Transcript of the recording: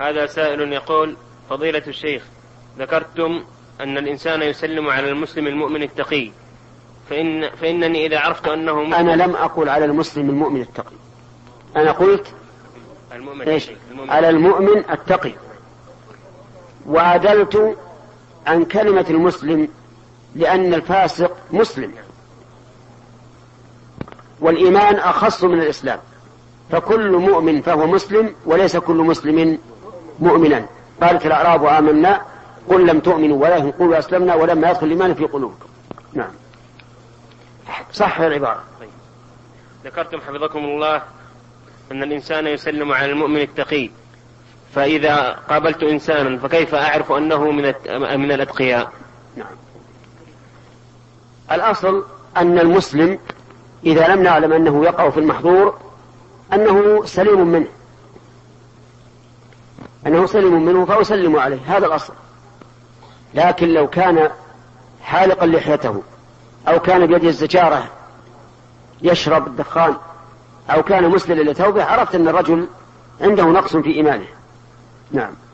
هذا سائل يقول: فضيلة الشيخ، ذكرتم أن الإنسان يسلم على المسلم المؤمن التقي، فإنني إذا عرفت أنه مسلم. أنا لم أقل على المسلم المؤمن التقي، أنا قلت على المؤمن التقي، وعدلت عن كلمة المسلم لأن الفاسق مسلم، والإيمان أخص من الإسلام، فكل مؤمن فهو مسلم وليس كل مسلم مؤمنا. قالت الأعراب آمنا قل لم تؤمنوا ولكن قولوا أسلمنا ولما يدخل الإيمان في قلوبكم. نعم، صح العبارة. ذكرتم حفظكم الله أن الإنسان يسلم على المؤمن التقي، فإذا قابلت إنسانا فكيف أعرف أنه من الأتقياء؟ نعم، الأصل أن المسلم إذا لم نعلم أنه يقع في المحظور أنه سليم منه فأسلم عليه، هذا الأصل. لكن لو كان حالقا لحيته أو كان بيده الزجارة يشرب الدخان أو كان مسللا لثوبه، عرفت أن الرجل عنده نقص في إيمانه. نعم.